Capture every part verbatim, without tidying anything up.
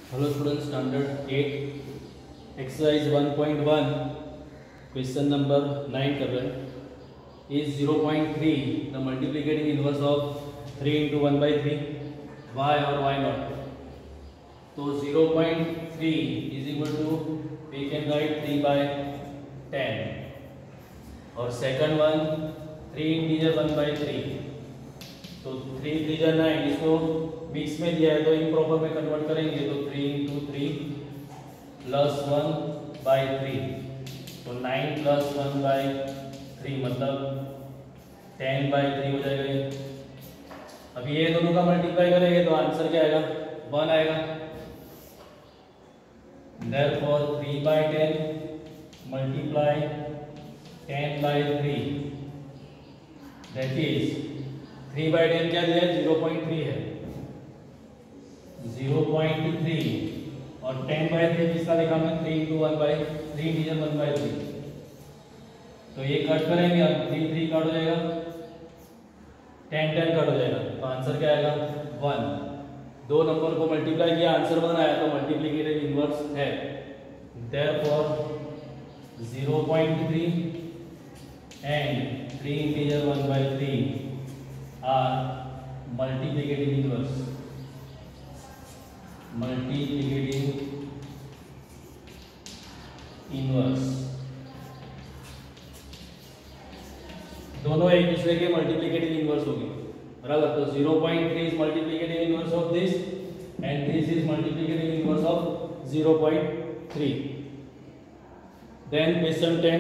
Hello student, standard eight exercise one point one question number nine कर रहे हैं। Is zero point three the multiplicating inverse of three into one by three, why और why not. तो zero point three is equal to we can write three by ten और second one three integer one by three. तो three integer nine, इसको mix में दिया है तो improper में कन्वर्ट करेंगे तो three into three plus one by three, तो nine plus one by three मतलब टेन बाई थ्री हो जाएगा ये। अब ये दोनों का मल्टीप्लाई करेंगे तो आंसर क्या आएगा, वन आएगा। Therefore three by ten multiply ten by three, that is three by ten क्या दिया है, जीरो पॉइंट थ्री है, जीरो पॉइंट थ्री और टेन बाई थ्री किसका लिखा हमने, three into one by three integer one by three. तो ये कट करेंगे हम, थ्री थ्री कट हो जाएगा, टेन टेन कट हो जाएगा, तो आंसर क्या आएगा, वन। दो नंबर को मल्टीप्लाई किया, आंसर वन आया, तो मल्टीप्लिकेटिव इनवर्स है। Therefore zero point three and three integer one by three are multiplicative inverse. Multiplicative inverse दोनों एक दूसरे के मल्टीप्लिकेटिव इनवर्स होगी, बराबर। तो zero point three is multiplicative inverse of this and this is multiplicative inverse of zero point three. Then question ten.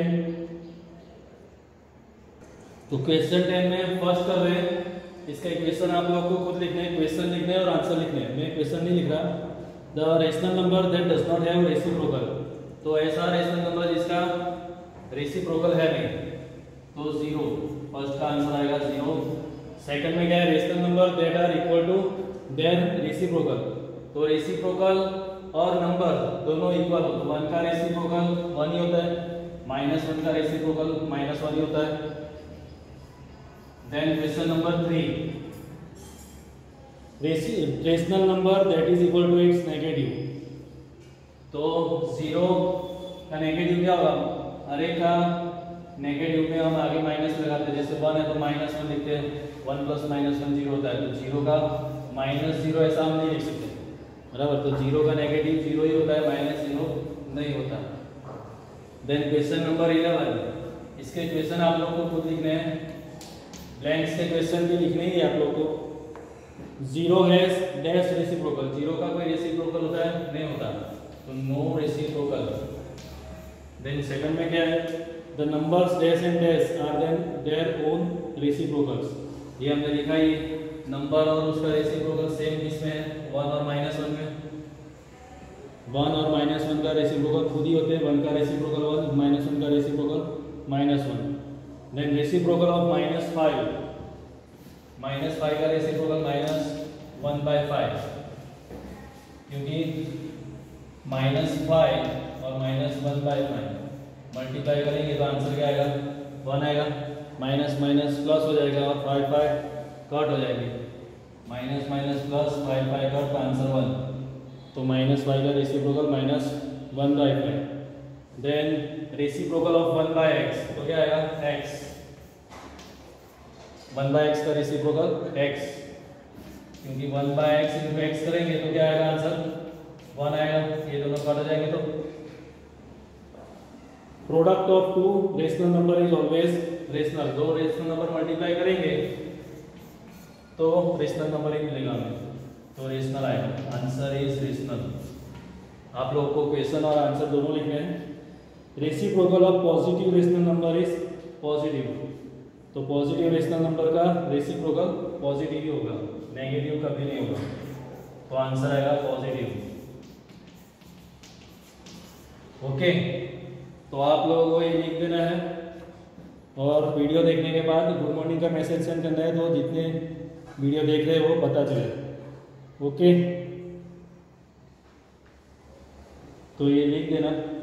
तो question ten में first कर रहे हैं, इसका इक्वेशन आप लोगों को खुद लिखना है, क्वेश्चन लिखने हैं और आंसर लिखने हैं। मैं क्वेश्चन नहीं लिख रहा। The rational number that does not have reciprocal, तो ऐसा रेशनल नंबर जिसका रेसिप्रोकल है नहीं, तो जीरो, फर्स्ट का आंसर आएगा जीरो। सेकंड में क्या है, rational number that are equal to their reciprocal, तो रेसिप्रोकल और नंबर दोनों इक्वल हो, तो वन का रेसिप्रोकल वन ही होता है, माइनस वन का रेसिप्रोकल माइनस वन ही होता है। Then question number three, rational number that is equal to its negative, तो जीरो का नेगेटिव क्या होगा, हर एक का नेगेटिव में हम आगे माइनस लगाते हैं, जैसे वन है तो माइनस वन लिखते हैं, one plus minus one zero होता है, तो जीरो का माइनस जीरो ऐसा हम नहीं लिख सकते, बराबर। तो जीरो का नेगेटिव जीरो ही होता है, माइनस जीरो नहीं होता। देन क्वेश्चन नंबर इलेवन, इसके क्वेश्चन आप लोग को खुद लिखने हैं, ब्लैंक्स के क्वेश्चन भी लिखने ही आप लोग को। Zero has dash reciprocal, zero का कोई रेसिप्रोकल होता है, नहीं होता, तो नो रेसिप्रोकल। देन सेकंड में क्या है, the numbers dash and dash are then their own reciprocals, ये हमने लिखा ही, नंबर और उसका रेसिप्रोकल सेम किसमें है, वन और माइनस वन में। वन और माइनस वन का रेसिप्रोकल खुद ही होते हैं, वन का रेसिप्रोकल वन, माइनस वन का reciprocal minus one. Then reciprocal of minus five, minus five का reciprocal minus one by five, क्योंकि माइनस फाइव और minus one by five multiply करेंगे तो आंसर क्या आएगा, वन आएगा। माइनस माइनस प्लस हो जाएगा और फाइव फाइव कट हो जाएगी, minus minus plus five five cut, answer one. तो माइनस फाइव का reciprocal minus one by five. Then reciprocal of one by x, तो क्या आएगा, एक्स, वन बाई एक्स का रेसिप्रोकल एक्स, क्योंकि one by x into x करेंगे तो क्या आएगा, आंसर वन आएगा, ये दोनों कट हो जाएंगे। तो product of two rational number is always rational, दो रेशनल नंबर मल्टीप्लाई करेंगे तो रेशनल नंबर ही मिलेगा हमें, तो रेशनल आएगा, आंसर इज रेशनल। आप लोगों को क्वेश्चन और आंसर दोनों लिखने हैं। Reciprocal of positive rational number is positive, तो पॉजिटिव रेशनल नंबर का रेसिप्रोकल पॉजिटिव ही होगा, नेगेटिव कभी नहीं होगा, तो आंसर आएगा पॉजिटिव। ओके, तो आप लोगों को ये लिख देना है और वीडियो देखने के बाद गुड मॉर्निंग का मैसेज सेंड करना है, तो जितने वीडियो देख रहे हैं वो पता चले। ओके, तो ये लिख देना।